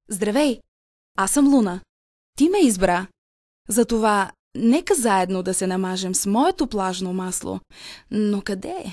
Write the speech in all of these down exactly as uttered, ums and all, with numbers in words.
Здравей! Аз съм Луна. Ти ме избра. Затова нека заедно да се намажем с моето плажно масло. Но къде е?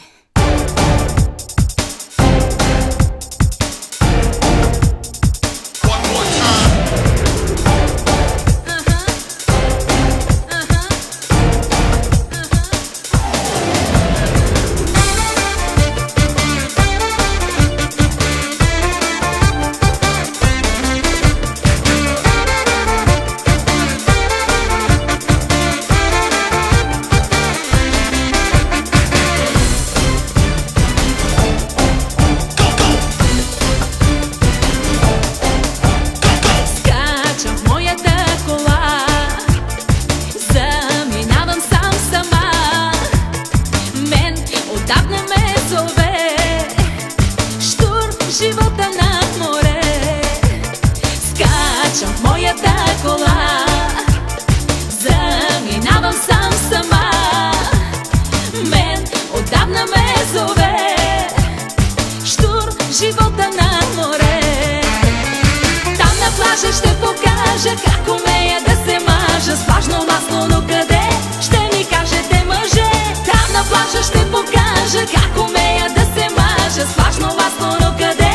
Живота над море, скачам в моята кола, заминавам сам сама. Мен отдавна ме зове щур живота над море. Там на плажа ще покажа как умея да се мажа с плажно масло, но къде ще ми кажете, мъже? Там на плажа ще покажа как умея да се мажа с плажно масло, но къде?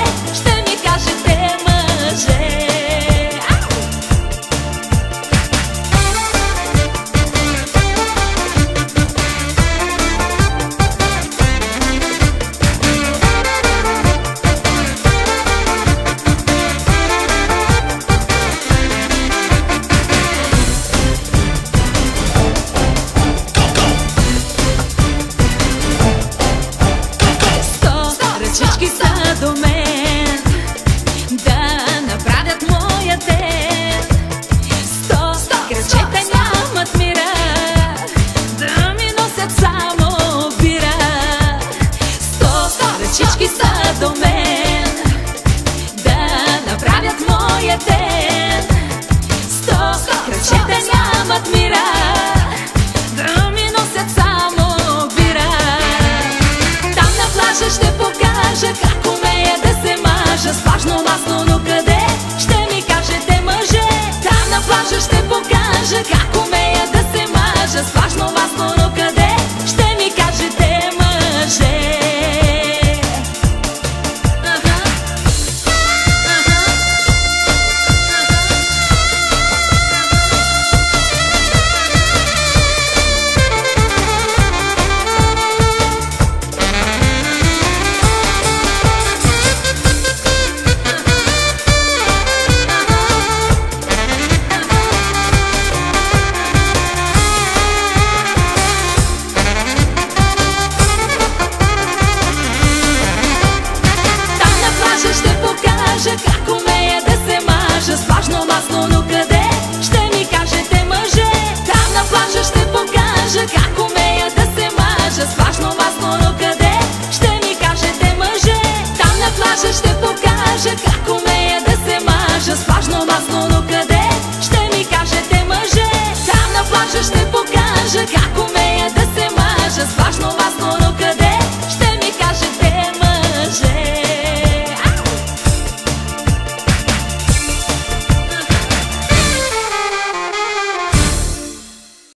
Всички са до мен да направят моя ден. Сто кръчета нямат мира, да ми носят само бира. Сто ръчички са до мен да направят моя ден. Сто кръчета нямат мира, да ми носят само бира. Там на плажа ще покажа как умея да се мажа с плажно масло, но къде ще ми кажете, мъже? Там на плажа ще покажа как